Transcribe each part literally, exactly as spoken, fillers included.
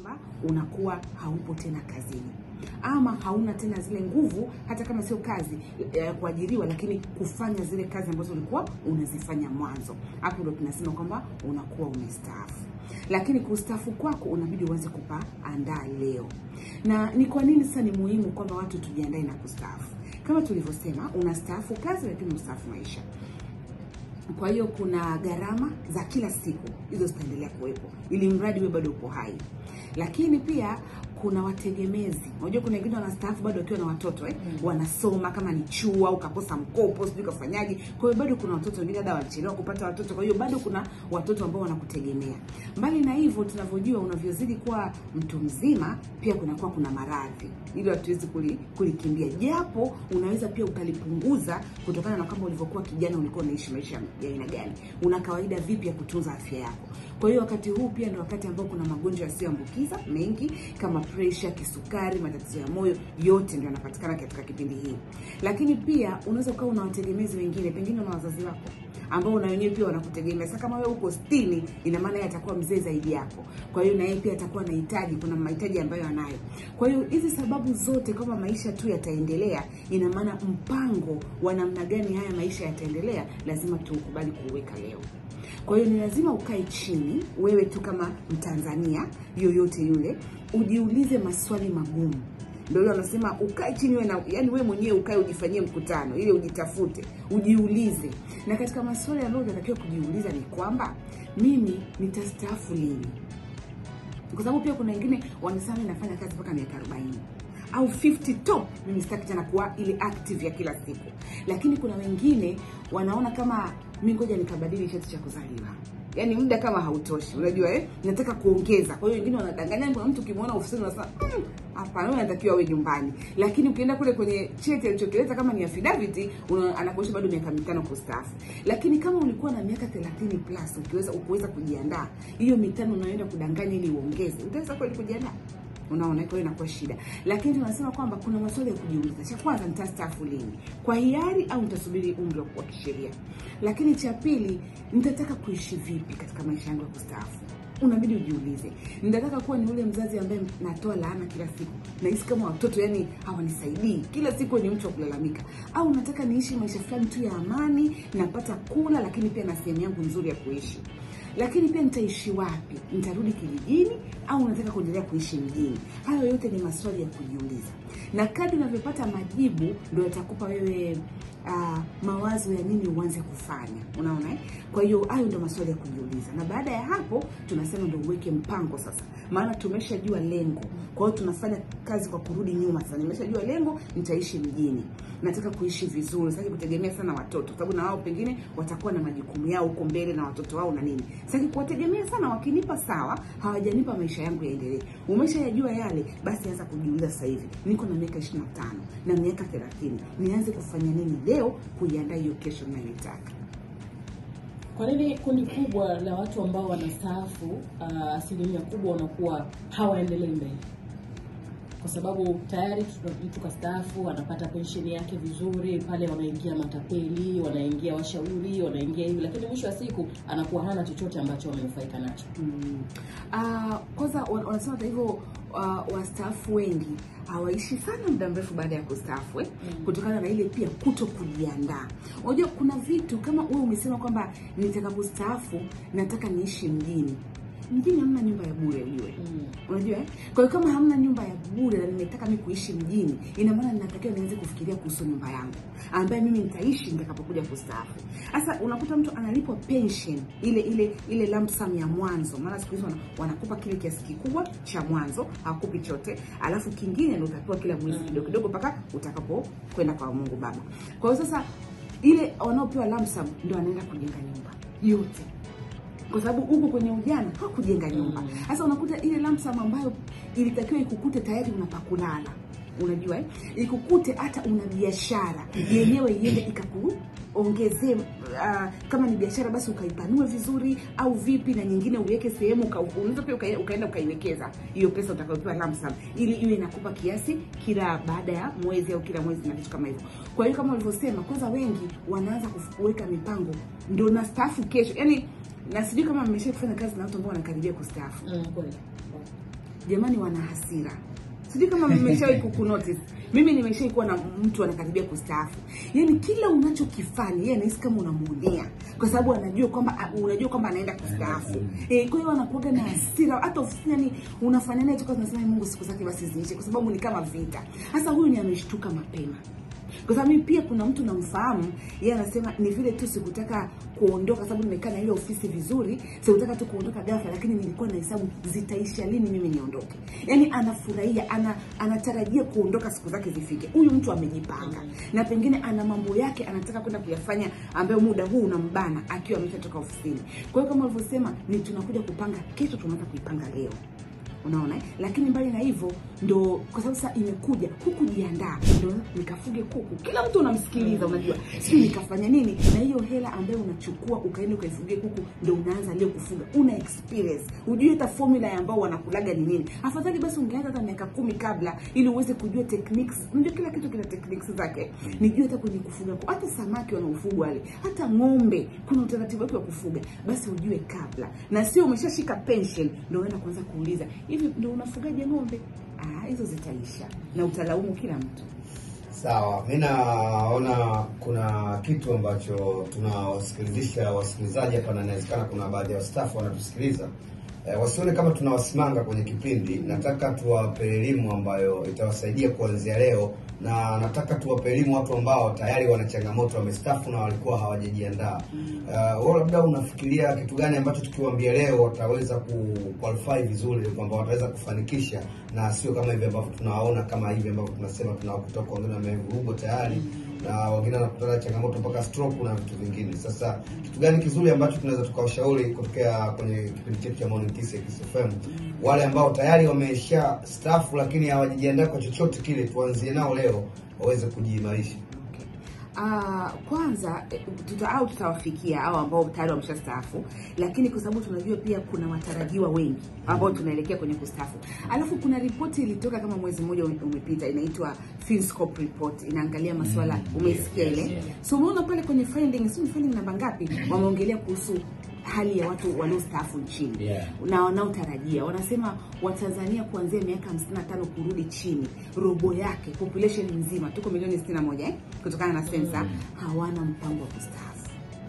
kwamba unakuwa haupo tena kazini, ama hauna tena zile nguvu, hata kama sio kazi e, kuajiriwa, lakini kufanya zile kazi ambazo ulikuwa unazifanya mwanzo. Hapo ndio tunasema kwamba unakuwa umestaafu. Lakini kustaafu kwako unabidi uanze kupaandaa leo. Na ni kwa nini sasa ni muhimu kwamba watu tujiandae na kustaafu? Kama tulivyosema, unastaafu kazi lakini unastaafu maisha. Kwa hiyo kuna gharama za kila siku, hizo zitaendelea kuwepo ili mradi wewe bado uko hai. Lakini pia kuna wategemezi. Unajua kuna wengine wanastaafu bado wakiwa na watoto eh, mm. wanasoma kama ni chuo au kakosa mkopo, sijui kafanyaje. Kwa hiyo bado kuna watoto wengine hata walichelewa kupata watoto. Kwa hiyo bado kuna watoto ambao wanakutegemea. Mbali na hivyo, tunavyojua unavyozidi kuwa mtu mzima, pia kunakuwa kuna maradhi. Ili hatuwezi kulikimbia. Japo unaweza pia ukalipunguza kutokana na kama ulivyokuwa kijana ulikuwa unaishi maisha ya aina gani. Una kawaida vipi ya kutunza afya yako. Kwa hiyo wakati huu pia ndio wakati ambao kuna magonjwa yasiyoambukiza mengi kama pressure, kisukari, matatizo ya moyo, yote ndio yanapatikana katika kipindi hii. Lakini pia unaweza kuwa una wategemezi wengine, pengine una wazazi wako ambao na wenyewe pia wanakutegemea. Sasa kama wewe uko sitini, ina maana yeye atakuwa mzee zaidi yako. Kwa hiyo na yeye pia atakuwa anahitaji, kuna mahitaji ambayo anayo. Kwa hiyo hizi sababu zote, kama maisha tu yataendelea, ina maana mpango wa namna gani haya maisha yataendelea lazima tukubali kuweka leo. Kwa hiyo ni lazima ukae chini, wewe tu kama Mtanzania yoyote yule, ujiulize maswali magumu. Ndio yule anasema ukae chini wewe, na yani wewe mwenyewe ukae ujifanyie mkutano ili ujitafute, ujiulize. Na katika maswali ambayo unatakiwa kujiuliza ni kwamba mimi nitastaafu lini? Kwa sababu pia kuna wengine wanasema nafanya kazi mpaka miaka arobaini au hamsini top, mimi sitaki tena kuwa ile active ya kila siku. Lakini kuna wengine wanaona kama mimi ngoja nikabadili cheti cha kuzaliwa. Yaani muda kama hautoshi, unajua eh, nataka kuongeza. Kwa hiyo wengine wanadanganya, kuna mtu ukimwona ofisini unasema hapana, wewe unatakiwa wewe nyumbani. Lakini ukienda kule kwenye cheti alichokileta kama ni affidavit, anakuonyesha bado miaka mitano kustaafu. Lakini kama ulikuwa na miaka thelathini plus, ukiweza ukuweza kujiandaa, hiyo mitano unaenda kudanganya ili uongeze, utaweza kweli kujiandaa? Unaona, kwa hiyo inakuwa shida. Lakini tunasema kwamba kuna maswali ya kujiuliza. Cha kwanza, nitastaafu lini? Kwa hiari au nitasubiri umri wa kisheria? Lakini cha pili, nitataka kuishi vipi katika maisha yangu ya kustaafu? Unabidi ujiulize. Nitataka kuwa ni ule mzazi ambaye natoa laana kila siku, nahisi kama watoto yani hawanisaidii, kila siku ni mtu wa kulalamika? Au nataka niishi maisha fulani tu ya amani, napata kula lakini pia na sehemu yangu nzuri ya kuishi? Lakini pia nitaishi wapi? Nitarudi kijijini au nataka kuendelea kuishi mjini? Hayo yote ni maswali ya kujiuliza. Na kadri unavyopata majibu ndio yatakupa wewe uh, mawazo ya nini uanze kufanya. Unaona eh? Kwa hiyo hayo ndio maswali ya kujiuliza. Na baada ya hapo tunasema ndio uweke mpango sasa. Maana tumeshajua lengo. Kwa hiyo tunafanya kazi kwa kurudi nyuma sasa. Nimeshajua lengo, nitaishi mjini. Nataka kuishi vizuri, sitaki kutegemea sana watoto, sababu na wao pengine watakuwa na majukumu yao huko mbele na watoto wao na nini. Sitaki kuwategemea sana, wakinipa sawa, hawajanipa maisha yangu yaendelee. Umeshayajua yale, basi anza kujiuliza sasa hivi. Niko na miaka ishirini na tano na miaka thelathini. Nianze kufanya nini leo kuiandaa hiyo kesho ninayotaka? Kwa nini kundi kubwa la watu ambao wanastaafu uh, asilimia kubwa wanakuwa hawaendelei mbele? Kwa sababu tayari mtu kastaafu anapata pensheni yake vizuri, pale wanaingia matapeli, wanaingia washauri, wanaingia hivi, lakini mwisho wa siku anakuwa hana chochote ambacho wamenufaika nacho. Mm. Uh, kwanza wanasema hivyo uh, wastaafu wengi hawaishi sana muda mrefu baada ya kustaafu eh? Mm. Kutokana na ile pia kuto kujiandaa. Unajua kuna vitu kama wewe umesema kwamba nitakapostaafu nataka niishi mjini. Mjini hamna nyumba ya bure ujue. Mm. Unajua eh? Kwa hiyo kama hamna nyumba ya bure na nimetaka mimi kuishi mjini, ina maana ninatakiwa nianze kufikiria kuhusu nyumba yangu ambaye mimi nitaishi nitakapokuja kustaafu. Sasa unakuta mtu analipwa pension ile ile ile lump sum ya mwanzo. Maana siku hizo wanakupa kile kiasi kikubwa cha mwanzo, hawakupi chote. Alafu kingine ndio utapewa kila mwezi kidogo kidogo mpaka utakapo kwenda kwa Mungu Baba. Kwa hiyo sasa ile wanaopewa lump sum ndio anaenda kujenga nyumba yote. Kwa sababu huko kwenye ujana hakujenga nyumba. Sasa unakuta ile lump sum ambayo ilitakiwa ikukute tayari unapakulala. Unajua eh? Ikukute hata una biashara yenyewe iende ikakuongezee uh, kama ni biashara basi ukaipanue vizuri au vipi, na nyingine uweke sehemu unaweza pia uka, ukaenda ukaiwekeza hiyo pesa utakayopewa lump sum ili iwe inakupa kiasi kila baada ya mwezi au kila mwezi na vitu kama hivyo. Kwa hiyo kama ulivyosema, kwanza wengi wanaanza kuweka mipango ndio na staafu kesho. Yaani na sijui kama mmesha kufanya kazi na watu ambao wanakaribia kustaafu. Mm, kweli. jamani wana hasira. Sijui kama mmeshawahi kukunotice. Mimi nimeshawahi kuwa na mtu anakaribia kustaafu. Yaani kila unachokifanya yeye anahisi kama unamuonea kwa sababu anajua kwamba unajua kwamba anaenda kustaafu. Eh, kwa hiyo anakuwa na hasira hata ofisini, yani unafanya naye toka tunasema Mungu siku zake basi ziishe kwa sababu ni kama vita. Sasa huyu ni ameshtuka mapema. Kwa sababu mimi pia kuna mtu namfahamu, yeye anasema ni vile tu sikutaka kuondoka sababu nimekaa na ile ofisi vizuri, sikutaka tu kuondoka ghafla, lakini nilikuwa na hesabu zitaisha lini mimi niondoke. Yaani anafurahia, ana anatarajia kuondoka siku zake zifike. Huyu mtu amejipanga. Na pengine ana mambo yake anataka kwenda kuyafanya ambayo muda huu unambana akiwa ameshatoka ofisini. Kwa hiyo kama ulivyosema ni tunakuja kupanga kesho, tunaanza kuipanga leo. Unaona eh? Lakini mbali na hivyo ndo kwa sababu sasa imekuja huku jiandaa ndo nikafuge kuku. Kila mtu unamsikiliza unajua. Sio nikafanya nini na hiyo hela ambayo unachukua ukaenda ukaifugie kuku ndo unaanza leo kufuga. Una experience. Ujue hata formula ambao wanakulaga ni nini. Afadhali basi ungeanza hata miaka kumi kabla ili uweze kujua techniques. Unajua kila kitu kina techniques zake. Nijue hata kwenye kufuga kuku. Hata samaki wanaofugwa wale. Hata ng'ombe kuna utaratibu wake wa kufuga. Basi ujue kabla. Na sio umeshashika pension ndo unaenda kuanza kuuliza hivi ndio unafugaje ng'ombe? Ah, hizo zitaisha na utalaumu kila mtu. Sawa, mimi naona kuna kitu ambacho tunawasikilizisha wasikilizaji hapa na inawezekana kuna baadhi ya staff wanatusikiliza. E, wasione kama tunawasimanga kwenye kipindi. Nataka tuwape elimu ambayo itawasaidia kuanzia leo, na nataka tuwape elimu watu ambao tayari wana changamoto, wamestaafu na walikuwa hawajajiandaa. Uh, wao labda unafikiria kitu gani ambacho tukiwaambia leo wataweza kuqualify vizuri kwamba wataweza kufanikisha, na sio kama hivi ambavyo tunawaona kama hivi ambavyo tunasema tunawakuta kwa wengine wamevurugo tayari na wengine wanakutana changamoto mpaka stroke na vitu vingine. Sasa kitu gani kizuri ambacho tunaweza tukawashauri kutokea kwenye kipindi chetu cha Morning Kiss Kiss F M, wale ambao tayari wamesha staff lakini hawajiandaa kwa chochote kile, tuanzie nao leo waweze kujiimarisha? Ah, uh, kwanza tuta au tutawafikia hao ambao tayari wameshastaafu, lakini kwa sababu tunajua pia kuna watarajiwa wengi ambao tunaelekea kwenye kustaafu. Alafu kuna ripoti ilitoka kama mwezi mmoja umepita inaitwa Finscope report, inaangalia masuala umesikia ile. So umeona pale kwenye findings, sio finding namba ngapi, wameongelea kuhusu hali ya watu waliostaafu nchini. Yeah. Na wanaotarajia wanasema Watanzania kuanzia miaka hamsini na tano kurudi chini, robo yake population nzima tuko milioni sitini na moja eh, kutokana na sensa, mm. hawana mpango wa kustaafu.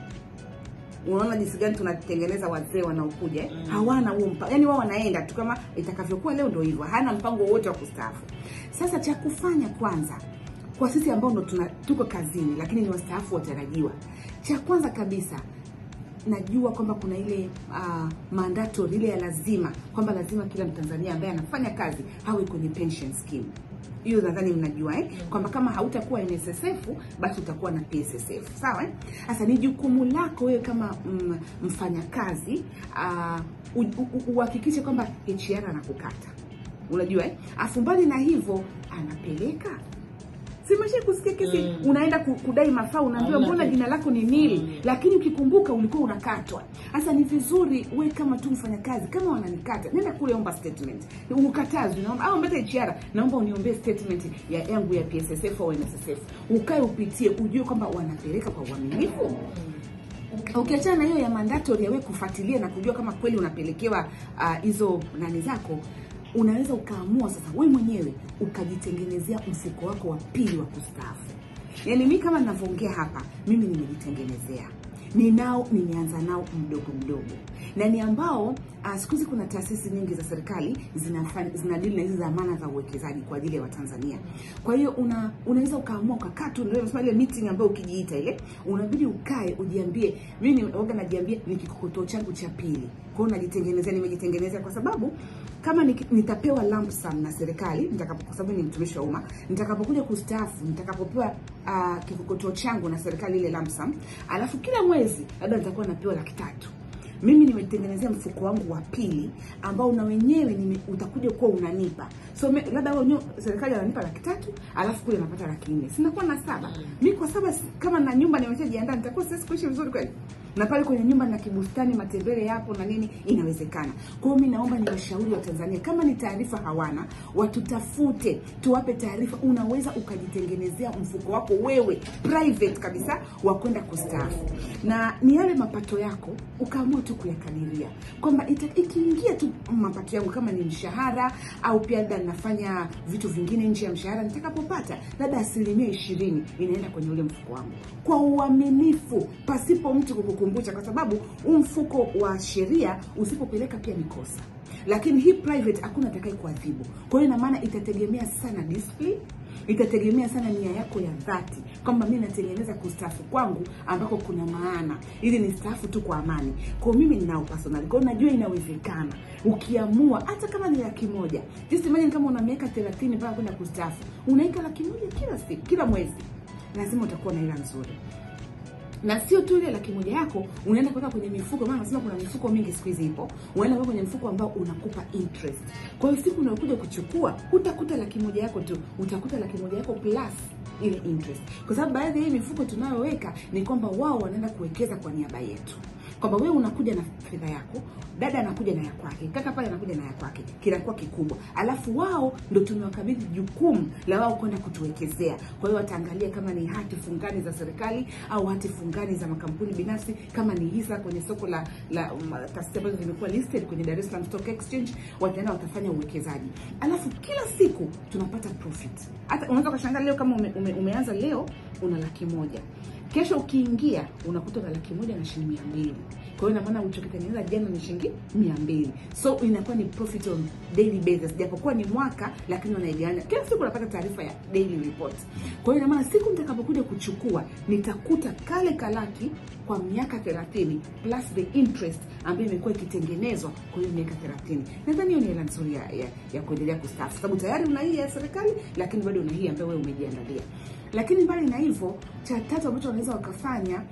Unaona jinsi gani tunatengeneza wazee wanaokuja eh? mm. hawana huo mpango. Yaani wao wanaenda tu kama itakavyokuwa leo ndio hivyo. Hana mpango wote wa kustaafu. Sasa cha kufanya kwanza kwa sisi ambao ndo tuko kazini lakini ni wastaafu watarajiwa, cha kwanza kabisa najua kwamba kuna ile uh, mandatory ile ya lazima kwamba lazima kila Mtanzania ambaye anafanya kazi hawe kwenye pension scheme. Hiyo nadhani mnajua eh kwamba kama hautakuwa N S S F basi utakuwa na P S S F. Sawa eh? Sasa ni jukumu lako wewe kama mm, mfanyakazi uh, uhakikishe kwamba H R anakukata. Unajua eh? Afu mbali na hivyo anapeleka Simesha kusikia kesi mm. unaenda kudai mafao unaambiwa mbona jina lako ni nili mm. lakini ukikumbuka ulikuwa unakatwa. Sasa ni vizuri wewe kama tu mfanyakazi kama wananikata nenda kule omba statement. Ukatazwe naomba au mbeta H R naomba uniombe statement ya yangu ya P S S F au N S S F. Ukae upitie ujue kwamba wanapeleka kwa uaminifu. Mm. Ukiachana na hiyo ya mandatory ya wewe kufuatilia na kujua kama kweli unapelekewa hizo uh, nani zako, unaweza ukaamua sasa wewe mwenyewe ukajitengenezea mfuko wako wa pili wa kustaafu. Yaani mimi kama ninavyoongea hapa, mimi nimejitengenezea. Ninao nimeanza nao mdogo mdogo. Na ni ambao uh, siku hizi kuna taasisi nyingi za serikali zinafanya zinadili na hizo dhamana za uwekezaji kwa ajili ya Watanzania. Kwa hiyo una unaweza ukaamua ukakaa tu ndio ile meeting ambayo ukijiita ile, unabidi ukae ujiambie mimi waga najiambia ni kikokotoo changu cha pili. Kwa hiyo najitengenezea nimejitengenezea kwa sababu kama nitapewa lump sum na serikali nitakapo kwa sababu ni mtumishi wa umma, nitakapokuja kustaafu nitakapopewa uh, kikokotoo changu na serikali ile lump sum, alafu kila mwezi labda nitakuwa napewa laki tatu. Mimi nimetengenezea mfuko wangu wa pili ambao na wenyewe nime, utakuja kuwa unanipa. So labda wao serikali wananipa laki tatu, alafu kule napata laki nne. Sinakuwa na saba. Mimi kwa saba kama na nyumba nimeshajiandaa nitakuwa sasa kuishi vizuri kweli. Na pale kwenye nyumba na kibustani, matembele yapo na nini, inawezekana. Kwa hiyo mimi naomba ni washauri wa Tanzania, kama ni taarifa hawana, watutafute, tuwape taarifa. Unaweza ukajitengenezea mfuko wako wewe private kabisa wa kwenda kustaafu. Na ni yale mapato yako ukaamua tu kuyakadiria kwamba ikiingia tu mapato yangu, kama ni mshahara au pia labda nafanya vitu vingine nje ya mshahara, nitakapopata labda asilimia ishirini inaenda kwenye ule mfuko wangu kwa uaminifu, pasipo mtu kukukumbusha, kwa sababu huu mfuko wa sheria usipopeleka pia ni kosa. Lakini hii private hakuna atakaye kuadhibu. Kwa hiyo ina maana itategemea sana discipline, itategemea sana nia yako ya dhati, kwamba mimi natengeneza kustaafu kwangu ambako kuna maana, ili ni staafu tu kwa amani. Kwa mimi ninao personal. Kwa hiyo najua inawezekana. Ukiamua hata kama ni laki moja. Just imagine kama una miaka thelathini mpaka kwenda kustaafu. Unaika laki moja kila siku, kila mwezi. Lazima utakuwa na hela nzuri. Na sio tu ile laki moja yako unaenda kuweka kwenye mifuko, maana nasema kuna mifuko mingi siku hizi ipo. Unaenda kuweka kwenye mfuko ambao unakupa interest. Kwa hiyo siku unakuja kuchukua, utakuta laki moja yako tu, utakuta laki moja yako plus ile interest. Kwa sababu baadhi ya hii mifuko tunayoweka ni kwamba wao wanaenda kuwekeza kwa niaba yetu. Kwamba wewe unakuja na fedha yako, dada anakuja na ya kwake, kaka pale anakuja na ya kwake, kinakuwa kikubwa. Alafu wao ndio tumewakabidhi jukumu la wao kwenda kutuwekezea. Kwa hiyo wataangalia kama ni hati fungani za serikali au hati fungani za makampuni binafsi, kama ni hisa kwenye soko la la um, taasisi ambazo zimekuwa listed kwenye Dar es Salaam Stock Exchange, wataenda watafanya uwekezaji. Alafu kila siku tunapata profit. Hata unaweza kushangaa leo kama ume, ume, umeanza leo una laki moja. Kesho ukiingia unakuta na laki moja na shilingi mia mbili. Kwa hiyo ina maana ulichokitengeneza jana ni shilingi mia mbili. So inakuwa ni profit on daily basis. Japokuwa ni mwaka, lakini wanaigawanya. Kila siku unapata taarifa ya daily report. Kwa hiyo ina maana siku nitakapokuja kuchukua, nitakuta kale kalaki kwa miaka thelathini plus the interest ambayo imekuwa ikitengenezwa kwa hiyo miaka thelathini. Nadhani hiyo ni hela nzuri ya, ya, ya kuendelea kustaafu. Sababu tayari una hii ya serikali, lakini bado una hii ambayo wewe umejiandalia. Lakini mbali na hivyo, cha tatu ambacho wanaweza wakafanya,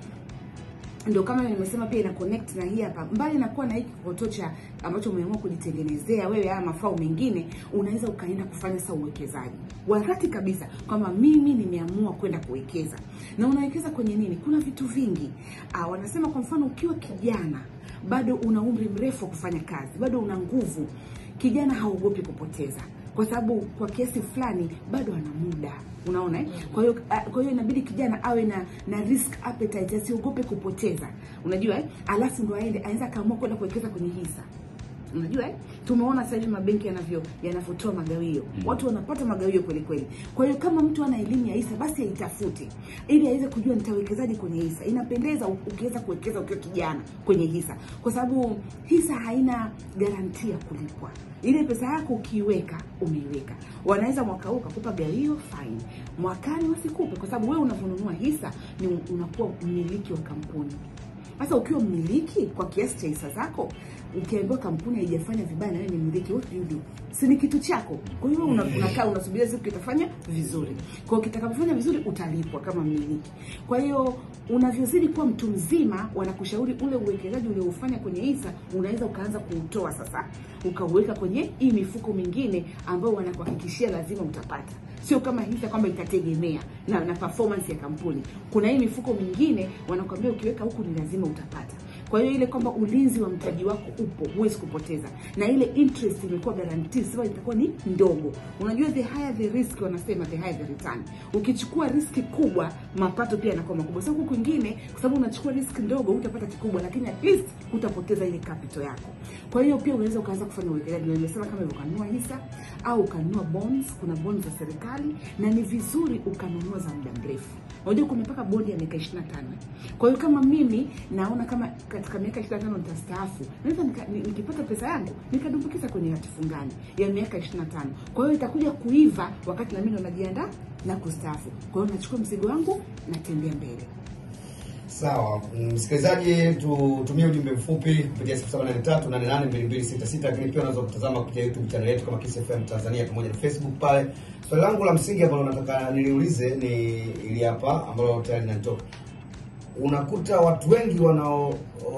ndio kama nimesema pia ina connect na hii hapa. Mbali na kuwa na hiki kotocha ambacho umeamua kujitengenezea wewe haya mafao mengine, unaweza ukaenda kufanya sasa uwekezaji. Wakati kabisa kwamba mimi nimeamua kwenda kuwekeza. Na unawekeza kwenye nini? Kuna vitu vingi. Ah, wanasema kwa mfano ukiwa kijana, bado una umri mrefu wa kufanya kazi, bado una nguvu. Kijana haogopi kupoteza. Kwa sababu kwa kiasi fulani bado ana muda. Unaona eh? Kwa hiyo kwa hiyo inabidi kijana awe na na risk appetite, asiogope kupoteza. Unajua eh? Alafu ndo aende anaweza kaamua kwenda kuwekeza kwenye hisa. Unajua eh? Tumeona sasa hivi mabenki yanavyo yanavotoa magawio. Mm. Watu wanapata magawio kweli kweli. Kwa hiyo kama mtu ana elimu ya hisa, basi aitafute ili aweze kujua nitawekezaje kwenye hisa. Inapendeza ukiweza kuwekeza ukiwa kijana kwenye hisa, kwa sababu hisa haina garantia kulipwa. Ile pesa yako ukiweka, umeiweka. Wanaweza mwaka huu kukupa gawio, fine. Mwakani wasikupe, kwa sababu wewe unavununua hisa ni unakuwa mmiliki wa kampuni. Sasa ukiwa mmiliki kwa kiasi cha hisa zako, ukiambiwa kampuni haijafanya vibaya na wewe ni mmiliki, what do you do? Si ni kitu chako. Kwa hiyo unakaa unasubiria siku kitafanya vizuri. Kwa hiyo kitakapofanya vizuri utalipwa kama mmiliki. Kwa hiyo unavyozidi kuwa mtu mzima, wanakushauri ule uwekezaji uliofanya kwenye hisa unaweza ukaanza kuutoa sasa, ukauweka kwenye hii mifuko mingine ambayo wanakuhakikishia lazima utapata. Sio kama hisa kwamba itategemea na, na performance ya kampuni. Kuna hii mifuko mingine wanakuambia ukiweka huku ni lazima utapata. Kwa hiyo ile kwamba ulinzi wa mtaji wako upo, huwezi kupoteza. Na ile interest imekuwa guaranteed, sababu itakuwa ni ndogo. Unajua the higher the risk, wanasema the higher the return. Ukichukua riski kubwa, mapato pia yanakuwa makubwa. Sasa huko kwingine, kwa sababu unachukua risk ndogo, utapata kikubwa, lakini at least utapoteza ile capital yako. Kwa hiyo pia unaweza ukaanza kufanya uwekezaji. Nimesema kama hivyo, ukanunua hisa au ukanunua bonds, kuna bonds za serikali, na ni vizuri ukanunua za muda mrefu. Unajua kuna mpaka bodi ya miaka ishirini na tano. Kwa hiyo kama mimi naona kama katika miaka ishirini na tano nitastaafu, naweza nikipata pesa yangu nikadumbukiza kwenye hati fungani ya miaka ishirini na tano. Kwa hiyo itakuja kuiva wakati na mimi ndo najiandaa na kustaafu. Kwa hiyo nachukua mzigo wangu na tembea mbele. Sawa, msikilizaji, tutumie ujumbe mfupi kupitia sifuri saba nane tatu nane nane mbili mbili sita sita, lakini pia unaweza kutazama kupitia YouTube channel yetu kama Kiss F M Tanzania pamoja na Facebook pale. Swali langu la msingi ambalo nataka niliulize ni ili hapa ambalo tayari linatoka. Unakuta watu wengi wanao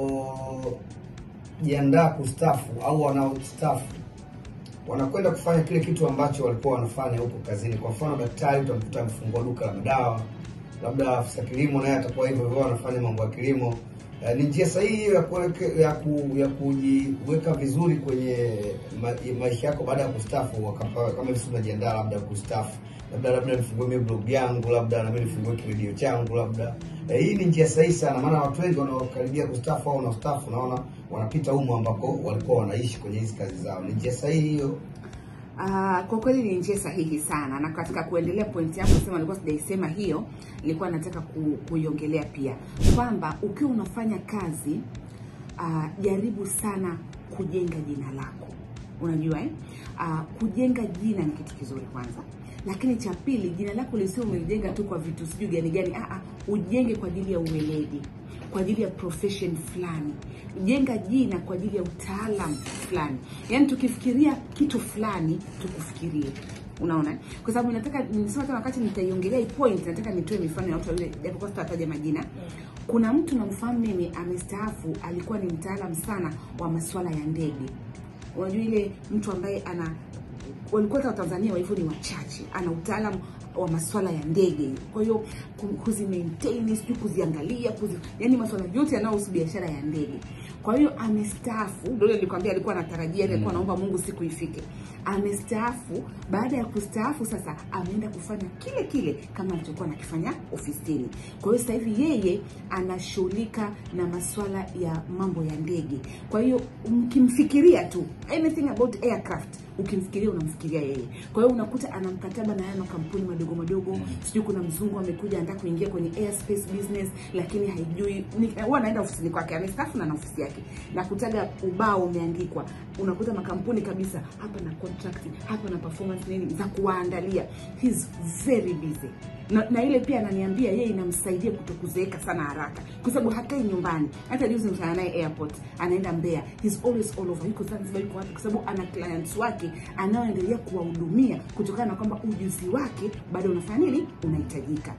jiandaa kustaafu au wanaostaafu wanakwenda kufanya kile kitu ambacho walikuwa wanafanya huko kazini. Kwa mfano daktari utamkuta amefungua duka la madawa, labda afisa kilimo naye atakuwa hivyo hivyo anafanya mambo ya kilimo. Uh, ni njia sahihi ya kuweka ya, ku, ya kujiweka vizuri kwenye ma, maisha yako baada ya kustaafu. Kama hivi unajiandaa labda kustaafu, labda labda nifungue mimi blog yangu, labda na mimi nifungue kiredio changu labda. Uh, hii ni njia sahihi sana, maana watu wengi wanaokaribia kustaafu au wanastaafu naona wanapita humo ambako walikuwa wanaishi kwenye hizo kazi zao. Ni njia sahihi hiyo. Uh, kwa kweli ni njia sahihi sana, na katika kuendelea point yangu sema nilikuwa sijaisema hiyo, nilikuwa nataka ku, kuiongelea pia kwamba ukiwa unafanya kazi uh, jaribu sana kujenga jina lako. Unajua eh? Uh, kujenga jina ni kitu kizuri kwanza. Lakini cha pili, jina lako lisio umelijenga tu kwa vitu sijui gani gani, ah ah, ujenge kwa ajili ya uweledi, kwa ajili ya profession fulani. Jenga jina kwa ajili ya utaalamu fulani. Yaani tukifikiria kitu fulani tukufikirie. Unaona? Kwa sababu nataka nisema kama wakati nitaiongelea hii point, nataka nitoe mifano ya watu wale japokuwa sitataja majina. Kuna mtu namfahamu mimi amestaafu, alikuwa ni mtaalamu sana wa masuala ya ndege. Unajua ile mtu ambaye ana walikuwa kwa Tanzania hivyo ni wachache, ana utaalamu wa masuala ya ndege. Kwa hiyo kuzi maintain, sijui kuziangalia, kuzi yani masuala yote yanayohusu biashara ya ndege. Kwa hiyo amestaafu, ndio nilikwambia alikuwa anatarajia, alikuwa anaomba Mungu siku ifike. Amestaafu, baada ya kustaafu sasa ameenda kufanya kile kile kama alichokuwa anakifanya ofisini. Kwa hiyo sasa hivi yeye anashughulika na masuala ya mambo ya ndege. Kwa hiyo mkimfikiria tu anything about aircraft, ukimfikiria unamfikiria yeye. Kwa hiyo unakuta ana mkataba na yana kampuni madogo madogo, sijui kuna mzungu amekuja anataka kuingia kwenye airspace business lakini haijui, huwa anaenda ofisini kwake, amestaafu na na ofisi yake. Na kutaga ubao umeandikwa, unakuta makampuni kabisa hapa na contract, hapa na performance nini za kuwaandalia. He's very busy. Na, na ile pia ananiambia yeye inamsaidia kutokuzeeka sana haraka kwa sababu hakai nyumbani. Hata juzi mtana naye airport, anaenda Mbeya, he's always all over. Yuko Zanzibar, yuko wapi, kwa sababu ana clients wake anaoendelea kuwahudumia kutokana na kwamba ujuzi wake bado unafanya nini, unahitajika.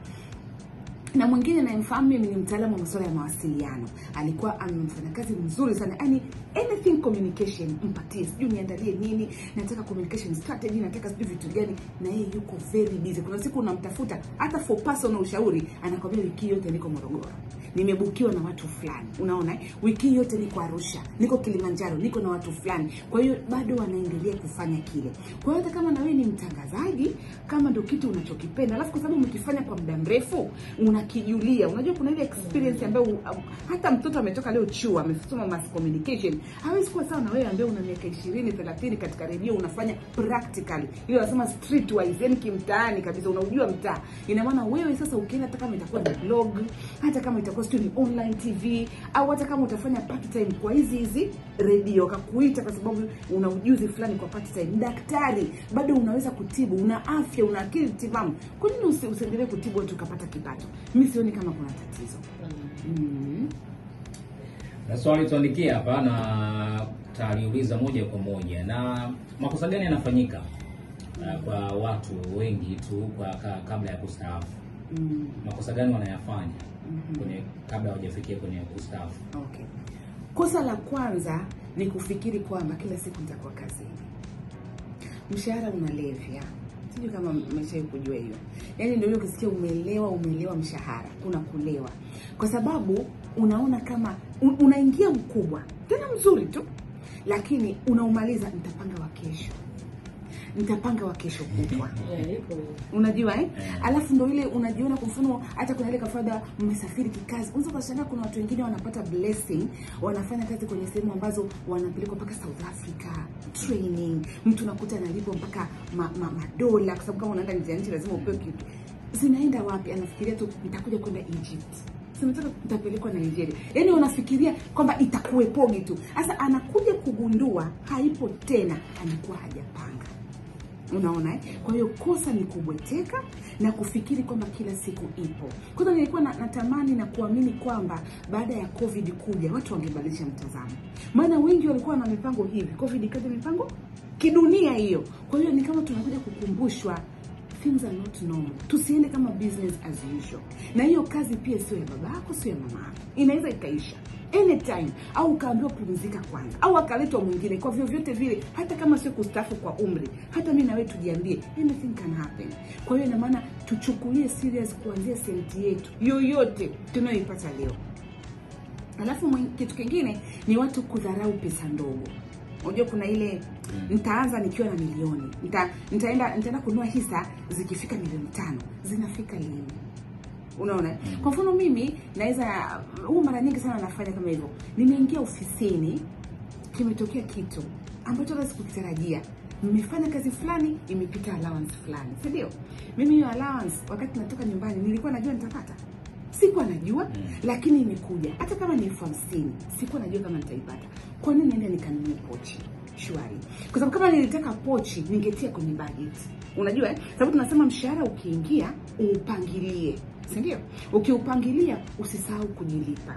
Na mwingine namfahamu mimi ni mtaalamu wa masuala ya mawasiliano. Alikuwa amemfanya kazi mzuri sana. Yaani anything communication mpatie. Sijui niandalie nini, nataka communication strategy, nataka sijui vitu gani, na yeye yuko very busy. Kuna siku unamtafuta hata for personal ushauri, anakwambia wiki yote niko Morogoro, nimebukiwa na watu fulani. Unaona eh? Wiki yote niko Arusha, niko Kilimanjaro, niko na watu fulani. Kwa hiyo bado wanaendelea kufanya kile. Kwa hiyo hata kama na wewe ni mtangazaji, kama ndio kitu unachokipenda, alafu kwa sababu umekifanya kwa muda mrefu, unakijulia. Unajua kuna ile experience ambayo uh, hata mtoto ametoka leo chuo amesoma mass communication, hawezi kuwa sawa na wewe ambaye una miaka ishirini thelathini katika radio unafanya practically. Ile wanasema streetwise, yani kimtaani kabisa, unaujua mtaa. Ina maana wewe sasa ukienda hata kama itakuwa ni blog, hata kama itakuwa ni online T V, au hata kama utafanya part time kwa hizi hizi radio kakuita kwa sababu una ujuzi fulani kwa part time, daktari, bado unaweza kutibu, una afya, una akili timamu. Kwa nini usi, usiendelee kutibu watu ukapata kipato? Mimi sioni kama kuna tatizo. Mm. Na swali tuandikie hapa na taliuliza moja kwa moja. Na makosa gani yanafanyika uh, kwa watu wengi tu kwa ka, kabla ya kustaafu? Mm. Makosa gani wanayafanya mm-hmm. kwenye kabla hawajafikia kwenye kustaafu? Okay. Kosa la kwanza ni kufikiri kwamba kila siku nitakuwa kazini. Mshahara unalevya. Sijui kama mmeshawahi kujua hiyo. Yaani ndio ukisikia umeelewa, umeelewa mshahara, kuna kulewa. Kwa sababu unaona kama un, unaingia mkubwa, tena mzuri tu, lakini unaumaliza nitapanga wa kesho. Nitapanga wa kesho kutwa. Unajua eh? Alafu ndio ile unajiona kwa mfano hata kuna ile kafada mmesafiri kikazi. Unaweza kushangaa kuna watu wengine wanapata blessing, wanafanya kazi kwenye sehemu ambazo wanapelekwa mpaka South Africa, training. Mtu nakuta analipwa mpaka madola ma, ma kwa sababu kama unaenda nje ya nchi lazima upewe kitu. Zinaenda wapi? Anafikiria tu nitakuja kwenda Egypt. Simetaka nitapelekwa Nigeria. Yaani unafikiria kwamba itakuwepogi tu. Sasa anakuja kugundua haipo tena, alikuwa hajapanga. Unaona eh? Kwa hiyo kosa ni kubweteka na kufikiri kwamba kila siku ipo. Kwanza nilikuwa na, natamani na kuamini kwamba baada ya COVID kuja watu wangebadilisha mtazamo. Maana wengi walikuwa na mipango hivi, COVID ikaja mipango kidunia hiyo. Kwa hiyo ni kama tunakuja kukumbushwa things are not normal. Tusiende kama business as usual. Na hiyo kazi pia sio ya baba yako, sio ya mama yako. Inaweza ikaisha anytime, au ukaambiwa pumzika kwanza, au akaletwa mwingine. Kwa vyovyote vile, hata kama sio kustaafu kwa umri, hata mimi na wewe tujiambie anything can happen. Kwa hiyo ina maana tuchukulie serious kuanzia senti yetu yoyote tunayoipata leo. Alafu kitu kingine ni watu kudharau pesa ndogo. Unajua kuna ile nitaanza nikiwa na milioni. Nita, nitaenda nitaenda kununua hisa zikifika milioni tano. Zinafika lini? Unaona? Kwa mfano mimi naweza huwa mara nyingi sana nafanya kama hivyo. Nimeingia ofisini, kimetokea kitu ambacho hata sikutarajia. Nimefanya kazi fulani, imepita allowance fulani. Si ndio? Mimi hiyo allowance wakati natoka nyumbani nilikuwa najua nitapata. Sikuwa najua, lakini imekuja. Hata kama ni elfu hamsini, sikuwa najua kama nitaipata. Kwa nini naenda nikanunue pochi? Shwari. Kwa sababu kama nilitaka pochi, ningetia kwenye budget. Unajua eh? Sababu tunasema mshahara ukiingia, uupangilie. Si ndio? Ukiupangilia, usisahau kujilipa.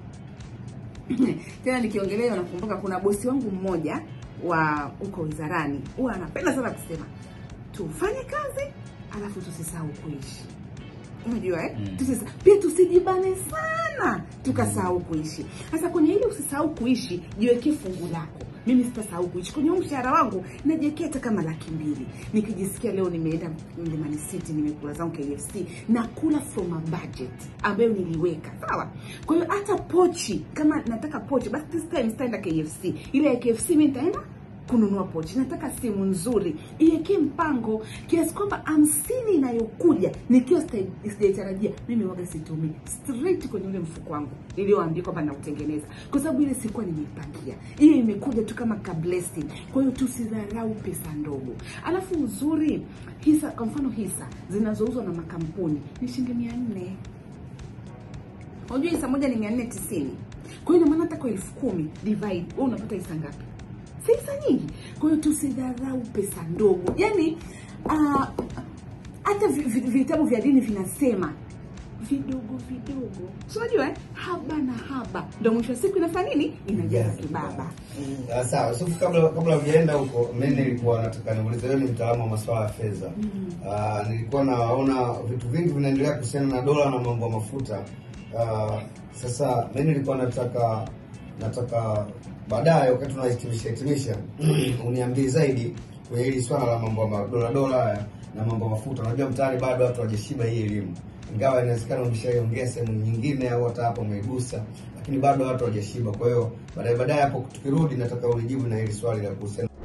Tena nikiongelea nakumbuka kuna bosi wangu mmoja wa uko wizarani, huwa anapenda sana kusema, tufanye kazi, alafu tusisahau kuishi. Unajua eh? Mm. Tusisa, pia tusijibane sana tukasahau kuishi. Sasa kwenye ile usisahau kuishi, jiwekee fungu lako. Mimi sitasahau kuishi. Kwenye mshahara wangu najiwekea hata kama laki mbili. Nikijisikia leo nimeenda Mlimani City, nimekula zangu K F C, na kula from a budget ambayo niliweka. Sawa? Kwa hiyo hata pochi, kama nataka pochi, basi this time sitaenda K F C. Ile ya K F C mimi nitaenda kununua pochi. Nataka simu nzuri, iweke mpango kiasi kwamba hamsini inayokuja nikiwa sijaitarajia, mimi waga situmi straight kwenye ule mfuko wangu nilioandika kwamba nautengeneza, kwa sababu ile sikuwa nimeipangia. Hiyo imekuja tu kama ka blessing. Kwa hiyo tusidharau pesa ndogo. Alafu uzuri, hisa kwa mfano hisa zinazouzwa na makampuni ni shilingi mia nne. Unajua hisa moja ni mia nne tisini. Kwa hiyo maana hata kwa elfu kumi divide, wewe unapata hisa ngapi? Pesa nyingi. Kwa hiyo tusidharau pesa ndogo. Yaani uh, hata vitabu vya dini vinasema vidogo vidogo. So unajua eh? Haba na haba ndio mwisho siku inafanya nini? Inajaza kibaba. Mm. Sawa. So kabla kabla hujaenda huko, mimi nilikuwa nataka niulize, wewe ni mtaalamu wa masuala ya fedha. Mm -hmm. Uh, nilikuwa naona vitu vingi vinaendelea kuhusiana na dola na mambo ya mafuta. Uh, sasa mimi nilikuwa nataka nataka baadaye wakati tunahitimisha hitimisha uniambie zaidi kwenye hili swala la mambo ya dola dola na mambo ya mafuta. Unajua mtaani bado watu hawajashiba hii elimu. Ingawa inawezekana umeshaiongea sehemu nyingine au hata hapo umeigusa, lakini bado watu hawajashiba. Kwa hiyo baadaye baadaye hapo tukirudi nataka unijibu na hili swali la kuhusiana